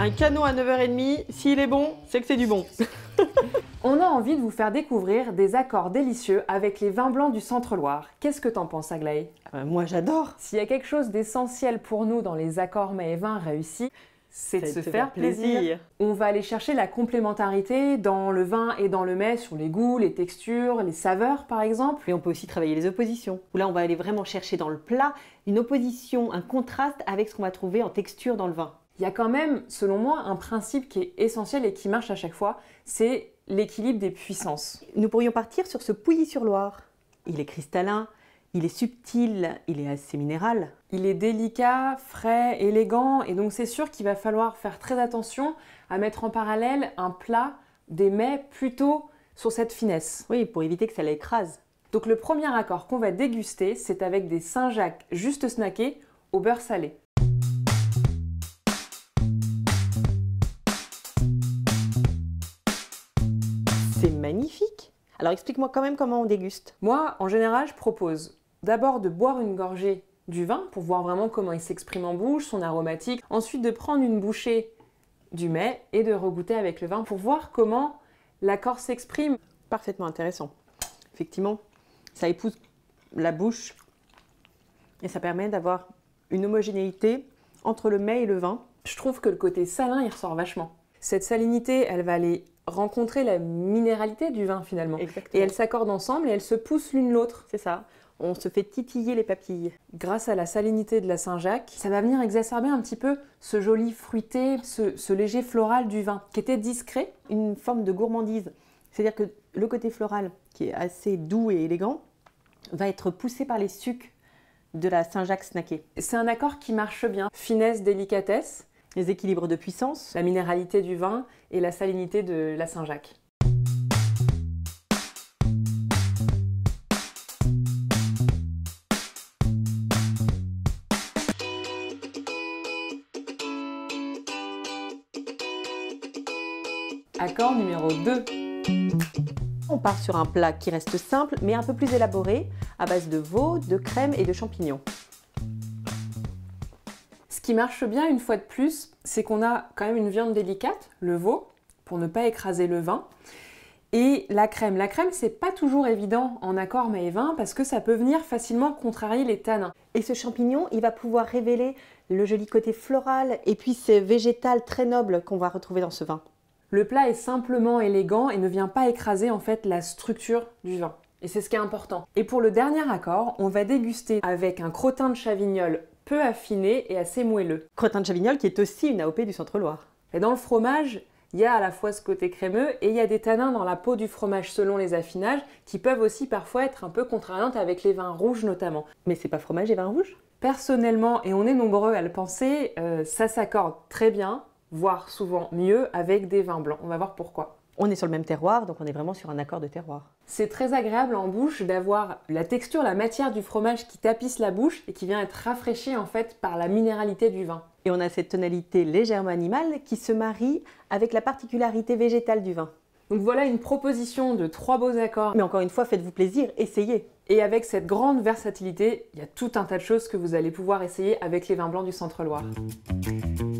Un canot à 9h30, s'il est bon, c'est que c'est du bon. On a envie de vous faire découvrir des accords délicieux avec les vins blancs du Centre-Loire. Qu'est-ce que t'en penses, Aglaé? Moi j'adore. S'il y a quelque chose d'essentiel pour nous dans les accords mets et vins réussis, c'est de se faire plaisir. On va aller chercher la complémentarité dans le vin et dans le mets sur les goûts, les textures, les saveurs par exemple. Et on peut aussi travailler les oppositions, où là on va aller vraiment chercher dans le plat une opposition, un contraste avec ce qu'on va trouver en texture dans le vin. Il y a quand même, selon moi, un principe qui est essentiel et qui marche à chaque fois, c'est l'équilibre des puissances. Nous pourrions partir sur ce Pouilly-sur-Loire. Il est cristallin, il est subtil, il est assez minéral. Il est délicat, frais, élégant, et donc c'est sûr qu'il va falloir faire très attention à mettre en parallèle un plat, des mets plutôt sur cette finesse. Oui, pour éviter que ça l'écrase. Donc le premier accord qu'on va déguster, c'est avec des Saint-Jacques juste snackés au beurre salé. C'est magnifique. Alors explique-moi quand même comment on déguste. Moi, en général, je propose d'abord de boire une gorgée du vin pour voir vraiment comment il s'exprime en bouche, son aromatique. Ensuite, de prendre une bouchée du mets et de regoûter avec le vin pour voir comment l'accord s'exprime. Parfaitement intéressant. Effectivement, ça épouse la bouche et ça permet d'avoir une homogénéité entre le mets et le vin. Je trouve que le côté salin, il ressort vachement. Cette salinité, elle va aller rencontrer la minéralité du vin finalement. Exactement. Et elles s'accordent ensemble et elles se poussent l'une l'autre. C'est ça. On se fait titiller les papilles. Grâce à la salinité de la Saint-Jacques, ça va venir exacerber un petit peu ce joli fruité, ce léger floral du vin, qui était discret. Une forme de gourmandise. C'est-à-dire que le côté floral, qui est assez doux et élégant, va être poussé par les sucs de la Saint-Jacques snackée. C'est un accord qui marche bien. Finesse, délicatesse, Les équilibres de puissance. la minéralité du vin et la salinité de la Saint-Jacques. Accord numéro 2. On part sur un plat qui reste simple, mais un peu plus élaboré, à base de veau, de crème et de champignons. Ce qui marche bien une fois de plus, c'est qu'on a quand même une viande délicate, le veau, pour ne pas écraser le vin, et la crème. La crème, c'est pas toujours évident en accord mets et vin parce que ça peut venir facilement contrarier les tanins. Et ce champignon, il va pouvoir révéler le joli côté floral et puis ce végétal très noble qu'on va retrouver dans ce vin. Le plat est simplement élégant et ne vient pas écraser en fait la structure du vin. Et c'est ce qui est important. Et pour le dernier accord, on va déguster avec un crottin de Chavignol peu affiné et assez moelleux. Crottin de Chavignol qui est aussi une AOP du Centre-Loire. Et dans le fromage, il y a à la fois ce côté crémeux et il y a des tanins dans la peau du fromage selon les affinages qui peuvent aussi parfois être un peu contrariantes avec les vins rouges notamment. Mais c'est pas fromage et vin rouge? Personnellement, et on est nombreux à le penser, ça s'accorde très bien, voire souvent mieux avec des vins blancs. On va voir pourquoi. On est sur le même terroir, donc on est vraiment sur un accord de terroir. C'est très agréable en bouche d'avoir la texture, la matière du fromage qui tapisse la bouche et qui vient être rafraîchie en fait par la minéralité du vin. Et on a cette tonalité légèrement animale qui se marie avec la particularité végétale du vin. Donc voilà une proposition de 3 beaux accords. Mais encore une fois, faites-vous plaisir, essayez. Et avec cette grande versatilité, il y a tout un tas de choses que vous allez pouvoir essayer avec les vins blancs du Centre-Loire.